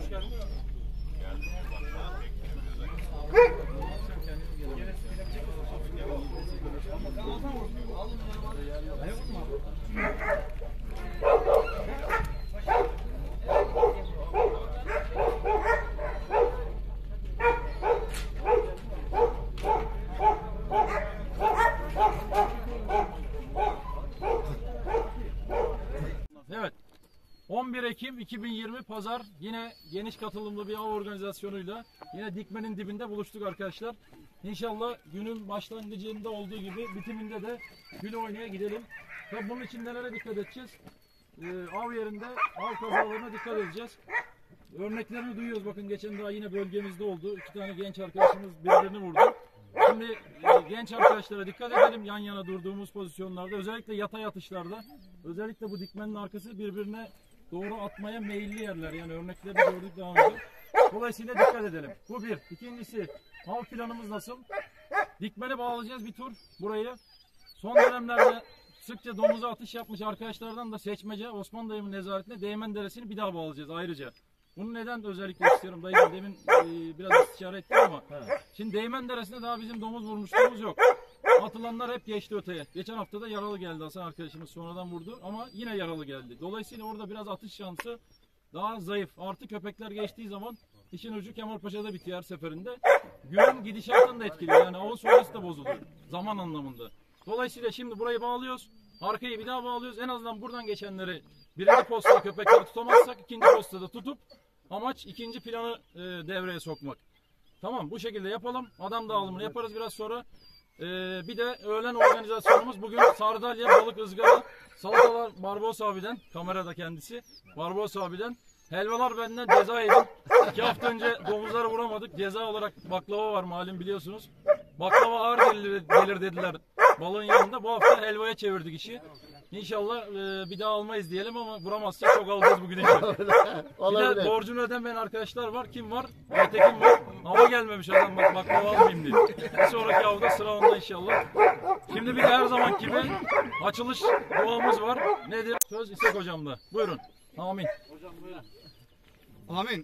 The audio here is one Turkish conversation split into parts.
hoş geldin. Evet. 11 Ekim 2020 Pazar yine geniş katılımlı bir av organizasyonuyla yine Dikmen'in dibinde buluştuk arkadaşlar. İnşallah günün başlangıcında olduğu gibi bitiminde de gül oynaya gidelim. Ve bunun için nelere dikkat edeceğiz? Av yerinde av kazalarına dikkat edeceğiz. Örneklerini duyuyoruz. Bakın geçen daha yine bölgemizde oldu. 2 tane genç arkadaşımız birbirini vurdu. Şimdi genç arkadaşlara dikkat edelim yan yana durduğumuz pozisyonlarda. Özellikle yatay atışlarda. Özellikle bu dikmenin arkası birbirine doğru atmaya meyilli yerler. Yani örneklerini gördük daha önce. Dolayısıyla dikkat edelim. Bu bir. İkincisi, av planımız nasıl? Dikmeni bağlayacağız bir tur burayı. Son dönemlerde sıkça domuza atış yapmış arkadaşlardan da seçmece Osman dayımın nezaretinde Değmen Deresi'ni bir daha bağlayacağız ayrıca. Bunu neden özellikle istiyorum dayı, demin biraz istişare ettim ama. Şimdi Değmen Deresi'nde daha bizim domuz vurmuşluğumuz yok. Atılanlar hep geçti öteye. Geçen hafta da yaralı geldi, Hasan arkadaşımız sonradan vurdu ama yine yaralı geldi. Dolayısıyla orada biraz atış şansı daha zayıf. Artı köpekler geçtiği zaman işin ucu Kemalpaşa'da bitiyor her seferinde. Günün gidişatını da etkiliyor. Yani avın sonrası da bozuluyor. Zaman anlamında. Dolayısıyla şimdi burayı bağlıyoruz. Arkayı bir daha bağlıyoruz. En azından buradan geçenleri birinci postada köpekleri tutamazsak ikinci postada tutup amaç ikinci planı devreye sokmak. Tamam, bu şekilde yapalım. Adam dağılımını yaparız biraz sonra. Bir de öğlen organizasyonumuz bugün sardalya, balık, ızgara, salatalar Barbaros abiden, kamerada kendisi. Barbaros abiden. Helvalar benden, ceza yedim. 2 hafta önce domuzları vuramadık. Ceza olarak baklava var malum biliyorsunuz. Baklava ağır gelir dediler balığın yanında. Bu hafta helvaya çevirdik işi. İnşallah bir daha almayız diyelim ama vuramazsak çok alacağız bugün inşallah. Bir de borcunu ödemeyen arkadaşlar var. Kim var? Aytekin var. Hava gelmemiş adam, bak baklava almayayım diye. Bir sonraki avda sıra onda inşallah. Şimdi bir de her zaman gibi açılış duamız var. Nedir? Söz İshak hocamda. Buyurun. Amin. Hocam buyurun. Amin.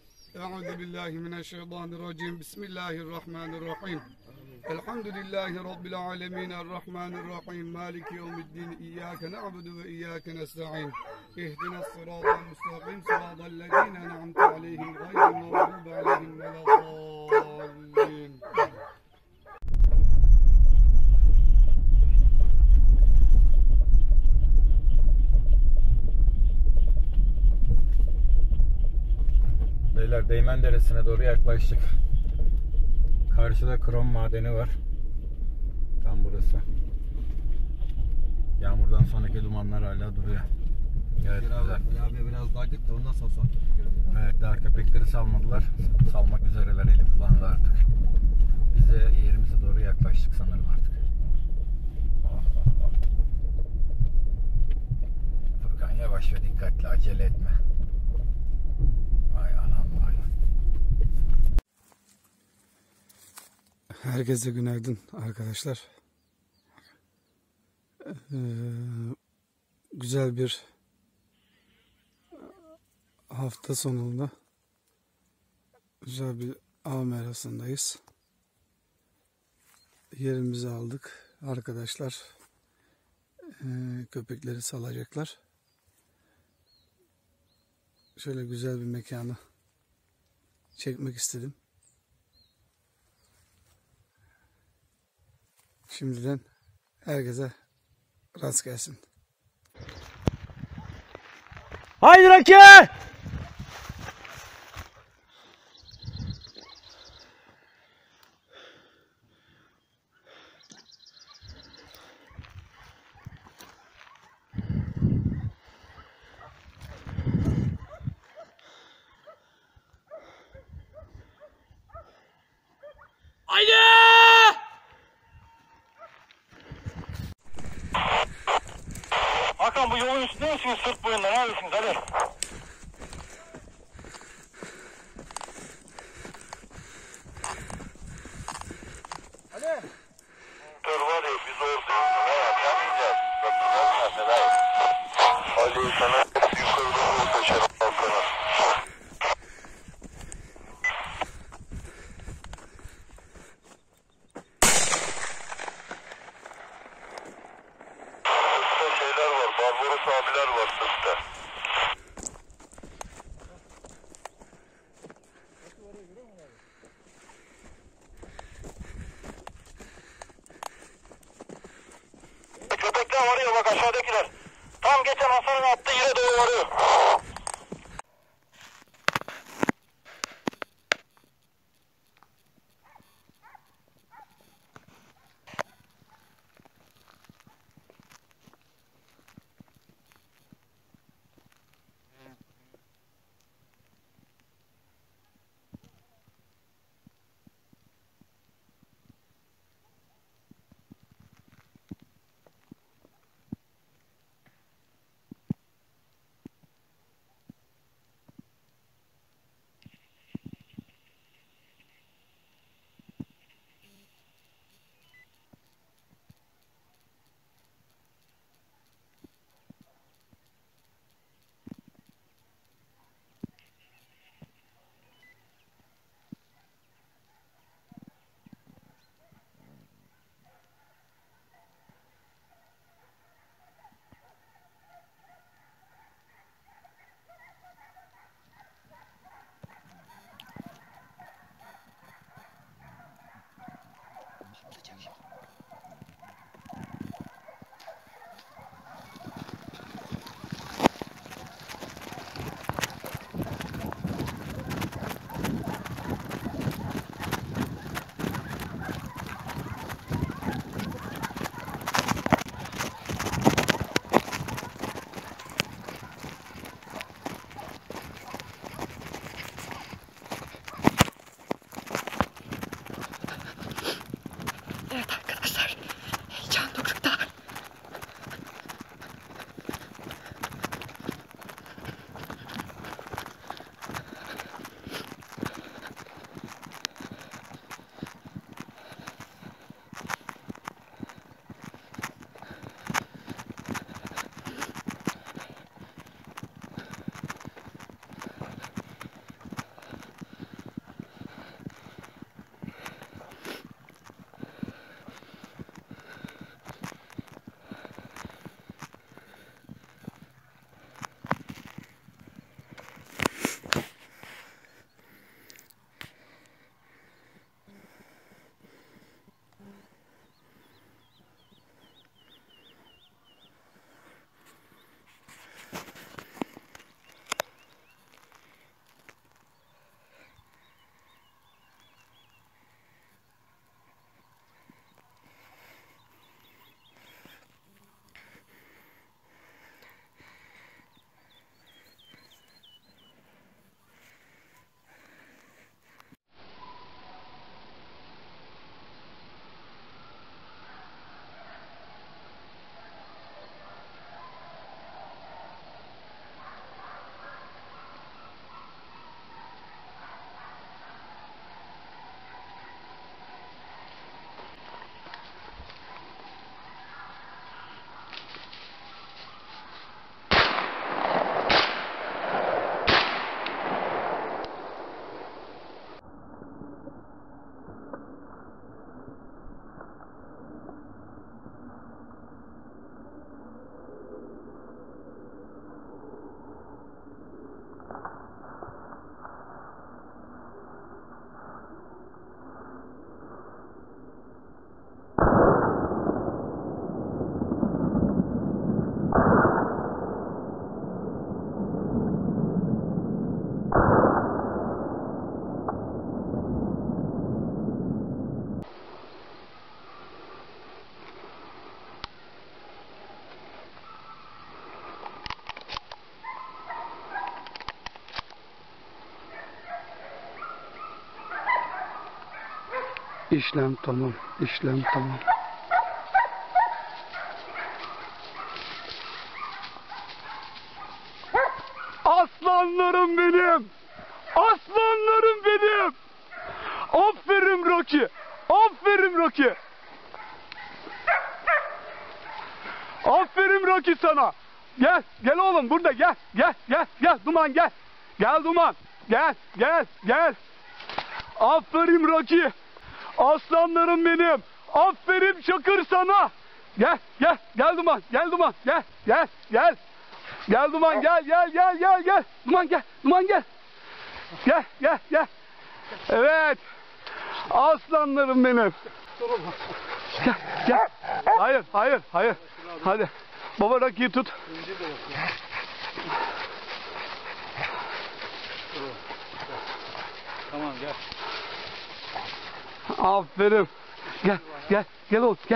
Euzubillahimineşşeytanirracim. Bismillahirrahmanirrahim. Elhamdülillahi Rabbil alemin. Errahmanirrahim. Maliki yevmiddin. İyyâke na'budu ve iyyâke nesta'in. İhdina sıratal müstakim. Sıratal lezîne en'amte aleyhim. Gayril mağdubi aleyhim ve lâddâllîn. Beyler, Değmen Deresi'ne doğru yaklaştık. Karşıda krom madeni var. Tam burası. Yağmurdan sonraki dumanlar hala duruyor. Evet, güzel. Abi biraz daha git de ondan sonra salmak. Evet, daha köpekleri salmadılar. Salmak üzereler, eli kullandı artık. Biz de yerimize doğru yaklaştık sanırım artık. Furkan yavaş ve dikkatli, acele etme. Vay anam vay. Herkese günaydın arkadaşlar. Güzel bir hafta sonunda güzel bir av merasındayız. Yerimizi aldık. Arkadaşlar köpekleri salacaklar. Şöyle güzel bir mekanı çekmek istedim. Şimdiden herkese rast gelsin. Haydi Raki! Haydi! Hakan, bu yolun üstünde misiniz? Sırt boyunda neredesiniz? Hadi. Hadi. Dur var ya, biz oradayız. Ne yapamayacağız? Bakın Fedai. Ali sana yukarıda vur kaçarım sana. Sağdan geçen Hasan'ın attığı yere doğru varıyor. Evet arkadaşlar, heyecan dorukta. İşlem tamam, işlem tamam. Aslanlarım benim! Aslanlarım benim! Aferin Rocky! Aferin Rocky! Aferin Rocky sana! Gel, gel oğlum burada gel, gel, gel, gel Duman gel! Gel Duman, gel, gel, gel! Aferin Rocky! Aslanlarım benim! Aferin Çakır sana! Gel, gel, gel Duman, gel Duman, gel, gel, gel! Gel Duman, gel, gel, gel, gel, gel! Duman gel, Duman gel! Gel, gel, gel! Evet! Aslanlarım benim! Gel, gel! Hayır, hayır, hayır! Hadi! Baba rakıyı tut. Tamam gel. Aferin. Gel oğlum. Gel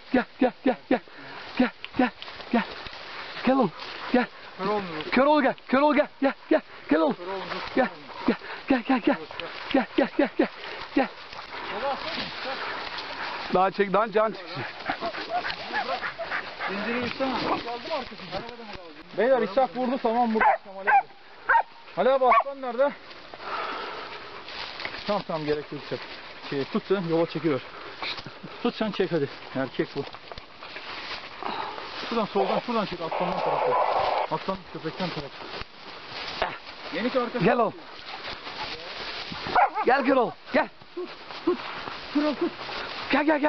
oğlum. Gel. Kör ol gel. Gel oğlum. Gel. Daha çek, daha can çek. Beyler İshak vurdu, tamam vurdu. Ali abi aslan nerede? Tamam gerek yok. Tut sen, yola çekiver. Tut sen, çek hadi. Erkek bu. Şuradan çek, aslandan tarafı. Aslan köpekten tarafı. Yenik arkası. Gel oğlum. Gel kör ol. Gel. Tut. Gel oğlum.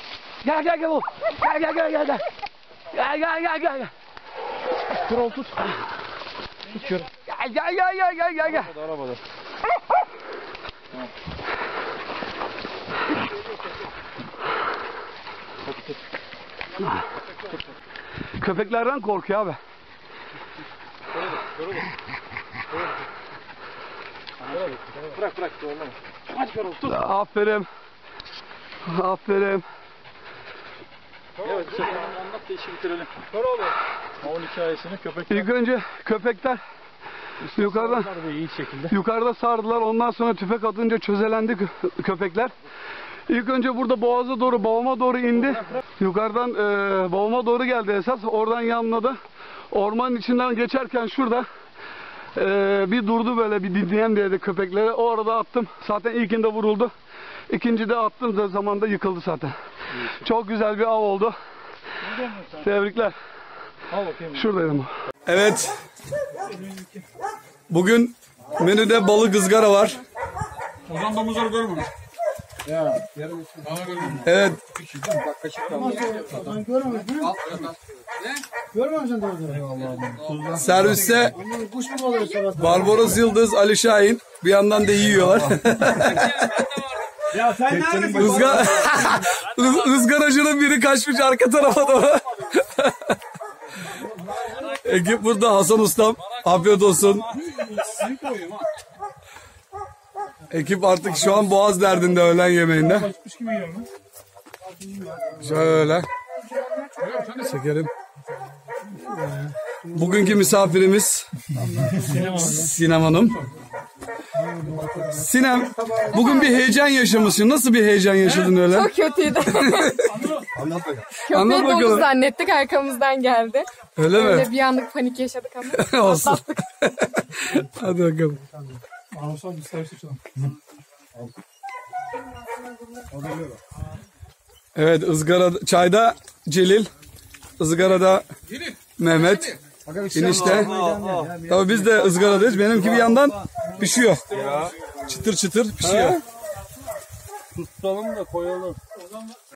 Gel. Kır ol, tut. Tut kör. Gel. Arabada. Köpeklerden korkuyor abi. Bırak zorlama. Hadi kör ol, tut. Aferin. Evet, anlat da işi bitirelim. Kör oğlum. Onun hikayesini köpekler. İlk önce köpekler yukarıdan iyi şekilde. yukarıda sardılar. Ondan sonra tüfek atınca çözelendi köpekler. İlk önce burada boğaza doğru, boğuma doğru indi. Yukarıdan boğuma doğru geldi esas. Oradan yanladı. Ormanın içinden geçerken şurada bir durdu, böyle bir dinleyen dedi köpekleri. O arada attım. Zaten ilkinde vuruldu. İkinci de attım da zamanda yıkıldı zaten. Çok güzel bir av oldu. Tebrikler. Al bakayım. Şuradaydım. Evet. Bugün menüde balık ızgara var. Ozan domuzları görmemiş. Evet. Serviste Barbaros Yıldız, Ali Şahin bir yandan da yiyorlar. Izgaracının biri kaçmış arka tarafa doğru. Ekip burada, Hasan Ustam. Afiyet olsun. Ekip artık şu an boğaz derdinde öğlen yemeğinde. Şöyle. Çekelim. Bugünkü misafirimiz Sinem Hanım. Sinem, bugün bir heyecan yaşamışsın. Nasıl bir heyecan yaşadın öyle? Çok kötüydü. Anlat Köpeği bakalım. domuz zannettik, arkamızdan geldi. Öyle mi? Öyle bir anlık panik yaşadık ama Olsun. atlattık. Hadi bakalım. Evet, ızgara çayda Celil, ızgarada Mehmet, enişte. Tabii biz de ızgaradayız. Benimki bir yandan pişiyor. Çıtır çıtır pişiyor. Tutalım da koyalım.